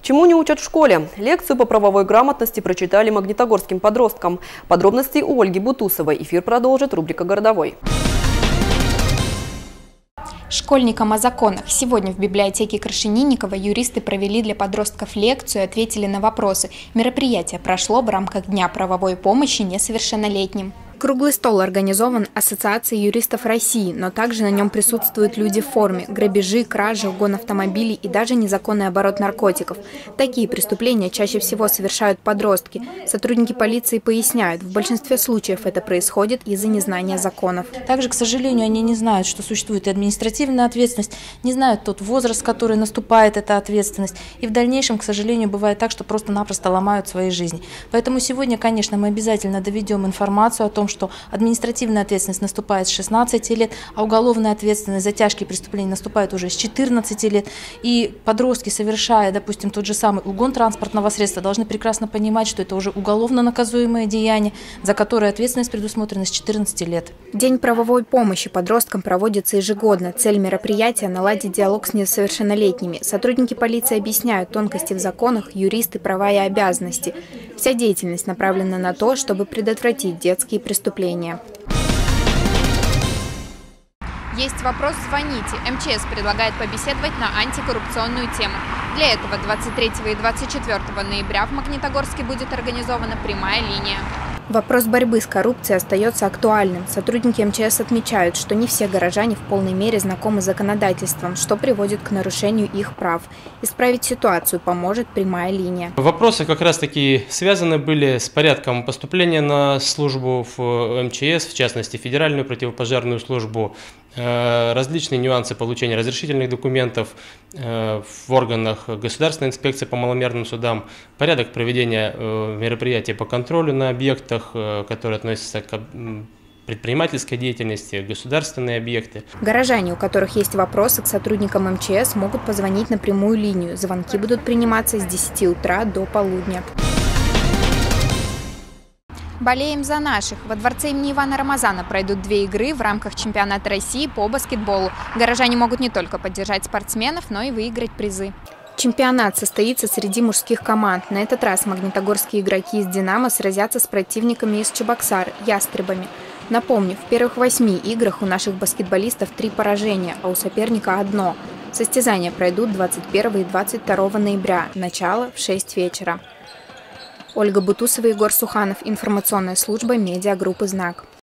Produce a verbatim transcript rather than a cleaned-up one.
Чему не учат в школе? Лекцию по правовой грамотности прочитали магнитогорским подросткам. Подробности у Ольги Бутусовой. Эфир продолжит рубрика «Городовой». Школьникам о законах. Сегодня в библиотеке Крашенинникова юристы провели для подростков лекцию и ответили на вопросы. Мероприятие прошло в рамках Дня правовой помощи несовершеннолетним. Круглый стол организован Ассоциацией юристов России, но также на нем присутствуют люди в форме. Грабежи, кражи, угон автомобилей и даже незаконный оборот наркотиков. Такие преступления чаще всего совершают подростки. Сотрудники полиции поясняют, в большинстве случаев это происходит из-за незнания законов. Также, к сожалению, они не знают, что существует и административная ответственность, не знают тот возраст, в который наступает эта ответственность. И в дальнейшем, к сожалению, бывает так, что просто-напросто ломают свои жизни. Поэтому сегодня, конечно, мы обязательно доведем информацию о том, что административная ответственность наступает с шестнадцати лет, а уголовная ответственность за тяжкие преступления наступает уже с четырнадцати лет. И подростки, совершая, допустим, тот же самый угон транспортного средства, должны прекрасно понимать, что это уже уголовно наказуемое деяние, за которое ответственность предусмотрена с четырнадцати лет. День правовой помощи подросткам проводится ежегодно. Цель мероприятия – наладить диалог с несовершеннолетними. Сотрудники полиции объясняют тонкости в законах, юристы – права и обязанности. Вся деятельность направлена на то, чтобы предотвратить детские преступления. Есть вопрос – звоните. эм че эс предлагает побеседовать на антикоррупционную тему. Для этого двадцать третьего и двадцать четвёртого ноября в Магнитогорске будет организована прямая линия. Вопрос борьбы с коррупцией остается актуальным. Сотрудники эм че эс отмечают, что не все горожане в полной мере знакомы с законодательством, что приводит к нарушению их прав. Исправить ситуацию поможет прямая линия. Вопросы как раз-таки связаны были с порядком поступления на службу в эм че эс, в частности, Федеральную противопожарную службу, различные нюансы получения разрешительных документов в органах Государственной инспекции по маломерным судам, порядок проведения мероприятий по контролю на объектах, которые относятся к предпринимательской деятельности, государственные объекты. Горожане, у которых есть вопросы к сотрудникам эм че эс, могут позвонить на прямую линию. Звонки будут приниматься с десяти утра до полудня. Болеем за наших. Во дворце имени Ивана Рамазана пройдут две игры в рамках чемпионата России по баскетболу. Горожане могут не только поддержать спортсменов, но и выиграть призы. Чемпионат состоится среди мужских команд. На этот раз магнитогорские игроки из «Динамо» сразятся с противниками из Чебоксар – «Ястребами». Напомню, в первых восьми играх у наших баскетболистов три поражения, а у соперника одно. Состязания пройдут двадцать первого и двадцать второго ноября. Начало в шесть вечера. Ольга Бутусова, Егор Суханов. Информационная служба медиагруппы «Знак».